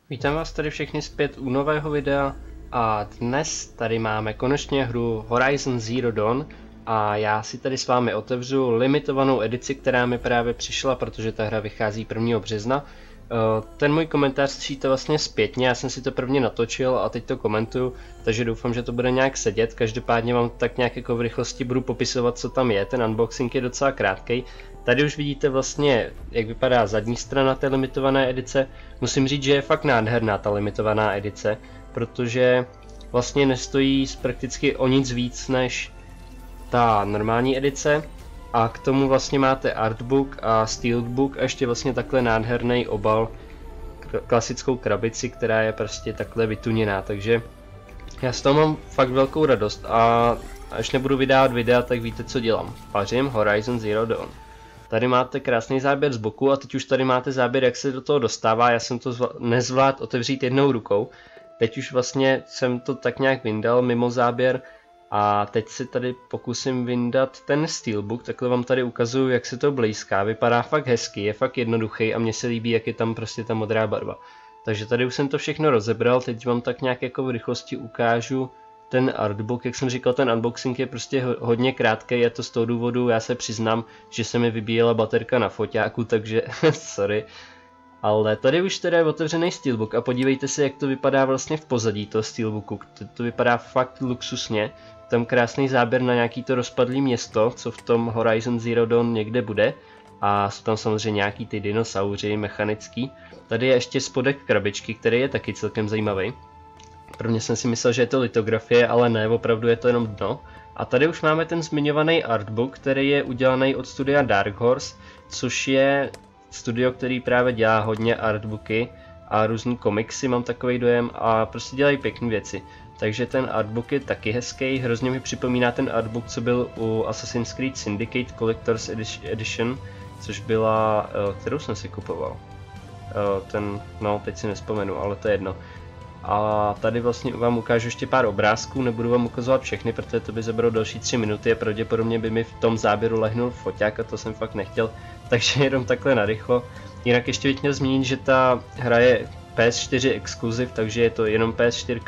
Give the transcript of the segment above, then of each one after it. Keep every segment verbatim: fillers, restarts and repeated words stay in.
Vítám vás tady všechny zpět u nového videa a dnes tady máme konečně hru Horizon Zero Dawn a já si tady s vámi otevřu limitovanou edici, která mi právě přišla, protože ta hra vychází prvního března. Ten můj komentář slyšíte vlastně zpětně, já jsem si to prvně natočil a teď to komentuju, takže doufám, že to bude nějak sedět. Každopádně vám tak nějak jako v rychlosti budu popisovat, co tam je, ten unboxing je docela krátkej. Tady už vidíte vlastně, jak vypadá zadní strana té limitované edice. Musím říct, že je fakt nádherná ta limitovaná edice, protože vlastně nestojí prakticky o nic víc než ta normální edice. A k tomu vlastně máte artbook a steelbook a ještě vlastně takhle nádherný obal, klasickou krabici, která je prostě takhle vytuněná, takže já z toho mám fakt velkou radost a až nebudu vydávat videa, tak víte, co dělám. Pařím Horizon Zero Dawn. Tady máte krásný záběr z boku a teď už tady máte záběr, jak se do toho dostává. Já jsem to nezvládl otevřít jednou rukou. Teď už vlastně jsem to tak nějak vyndal mimo záběr a teď si tady pokusím vyndat ten steelbook. Takhle vám tady ukazuju, jak se to blízká. Vypadá fakt hezky, je fakt jednoduchý a mně se líbí, jak je tam prostě ta modrá barva. Takže tady už jsem to všechno rozebral, teď vám tak nějak jako v rychlosti ukážu ten artbook. Jak jsem říkal, ten unboxing je prostě hodně krátký, je to z toho důvodu, já se přiznám, že se mi vybíjela baterka na foťáku, takže sorry. Ale tady už teda je otevřený steelbook a podívejte se, jak to vypadá vlastně v pozadí toho steelbooku. To, to vypadá fakt luxusně, tam krásný záběr na nějaký to rozpadlý město, co v tom Horizon Zero Dawn někde bude. A jsou tam samozřejmě nějaký ty dinosauři mechanický. Tady je ještě spodek krabičky, který je taky celkem zajímavý. Prvně jsem si myslel, že je to litografie, ale ne, opravdu je to jenom dno. A tady už máme ten zmiňovaný artbook, který je udělaný od studia Dark Horse, což je studio, který právě dělá hodně artbooky a různý komiksy, mám takový dojem, a prostě dělají pěkné věci. Takže ten artbook je taky hezký, hrozně mi připomíná ten artbook, co byl u Assassin's Creed Syndicate Collector's Edition, což byla, kterou jsem si kupoval. Ten, no, teď si nespomenu, ale to je jedno. A tady vlastně vám ukážu ještě pár obrázků, nebudu vám ukazovat všechny, protože to by zabralo další tři minuty a pravděpodobně by mi v tom záběru lehnul foťák a to jsem fakt nechtěl, takže jenom takhle narychlo. Jinak ještě bych měl zmínit, že ta hra je P S čtyři exkluziv, takže je to jenom P S čtyři.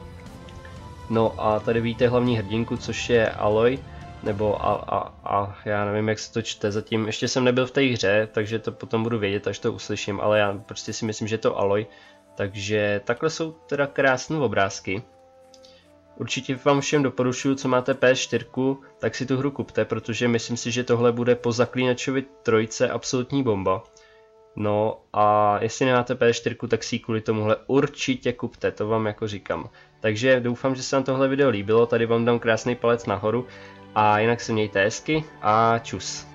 No a tady vidíte hlavní hrdinku, což je Aloy, nebo a, a, a já nevím, jak se to čte zatím, ještě jsem nebyl v té hře, takže to potom budu vědět, až to uslyším, ale já prostě si myslím, že je to Aloy. Takže takhle jsou teda krásné obrázky. Určitě vám všem doporučuji, co máte P S čtyři, tak si tu hru kupte, protože myslím si, že tohle bude po Zaklínačovi trojce absolutní bomba. No a jestli nemáte P S čtyři, tak si ji kvůli tomuhle určitě kupte, to vám jako říkám. Takže doufám, že se vám tohle video líbilo, tady vám dám krásný palec nahoru a jinak se mějte hezky a čus.